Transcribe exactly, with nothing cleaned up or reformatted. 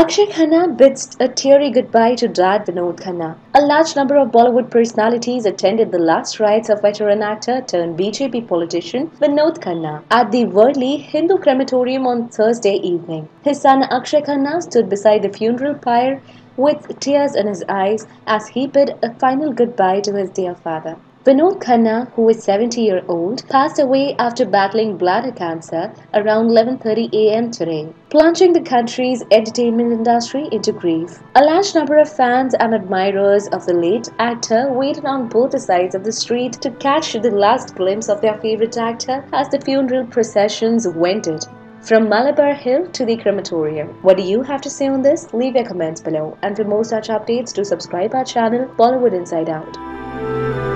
Akshay Khanna bids a teary goodbye to dad Vinod Khanna. A large number of Bollywood personalities attended the last rites of veteran actor turned B J P politician Vinod Khanna at the Worli Hindu crematorium on Thursday evening. His son Akshay Khanna stood beside the funeral pyre with tears in his eyes as he bid a final goodbye to his dear father. Vinod Khanna, who is seventy years old, passed away after battling bladder cancer around eleven thirty a m today, plunging the country's entertainment industry into grief. A large number of fans and admirers of the late actor waited on both sides of the street to catch the last glimpse of their favorite actor as the funeral processions wended from Malabar Hill to the crematorium. What do you have to say on this? Leave your comments below. And for more such updates, do subscribe our channel Bollywood Inside Out.